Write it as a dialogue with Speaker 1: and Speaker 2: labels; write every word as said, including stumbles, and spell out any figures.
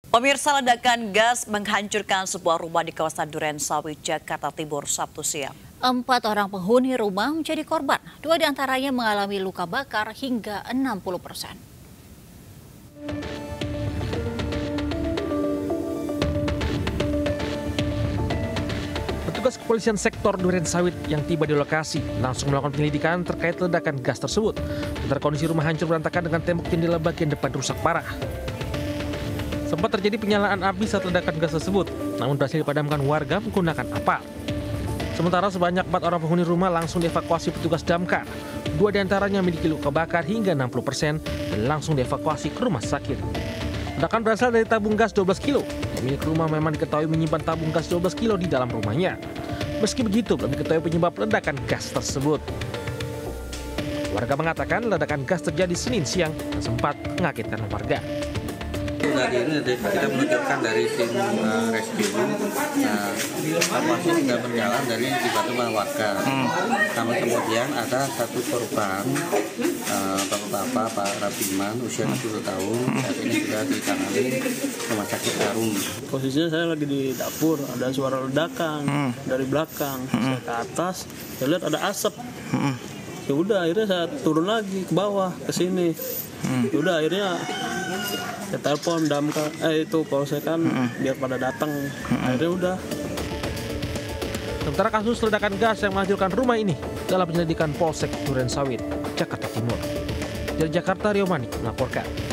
Speaker 1: Pemirsa, ledakan gas menghancurkan sebuah rumah di kawasan Durensawit, Jakarta Timur, Sabtu siang.
Speaker 2: Empat orang penghuni rumah menjadi korban. Dua diantaranya mengalami luka bakar hingga enam puluh persen.
Speaker 3: Petugas kepolisian sektor Durensawit yang tiba di lokasi langsung melakukan penyelidikan terkait ledakan gas tersebut. Sementara kondisi rumah hancur berantakan dengan tembok jendela bagian depan rusak parah. Sempat terjadi penyalaan api saat ledakan gas tersebut, namun berhasil dipadamkan warga menggunakan apar. Sementara sebanyak empat orang penghuni rumah langsung dievakuasi petugas damkar. Dua diantaranya memiliki luka bakar hingga enam puluh persen dan langsung dievakuasi ke rumah sakit. Ledakan berasal dari tabung gas dua belas kilo. Pemilik rumah memang diketahui menyimpan tabung gas dua belas kilo di dalam rumahnya. Meski begitu, belum diketahui penyebab ledakan gas tersebut. Warga mengatakan ledakan gas terjadi Senin siang dan sempat mengagetkan warga.
Speaker 4: Dari ini kita menunjukkan dari tim uh, rescue, nah, evakuasi sudah berjalan dari tiba-tiba warga. Hmm. Namun kemudian ada satu korban, uh, bapak-bapak Pak Rabiman, usia enam puluh tahun, saat ini sudah ditangani rumah sakit Tarum.
Speaker 5: Posisinya saya lagi di dapur, ada suara ledakan hmm. dari belakang, hmm. saya ke atas, saya lihat ada asap. Hmm. Ya udah, akhirnya saya turun lagi ke bawah ke sini. Hmm. Ya udah, akhirnya saya telepon damkar, eh itu polsek kan, hmm. biar pada datang. Hmm. Akhirnya udah.
Speaker 3: Sementara kasus ledakan gas yang menghancurkan rumah ini dalam penyelidikan Polsek Durensawit, Jakarta Timur. Dari Jakarta, Rio Manik melaporkan.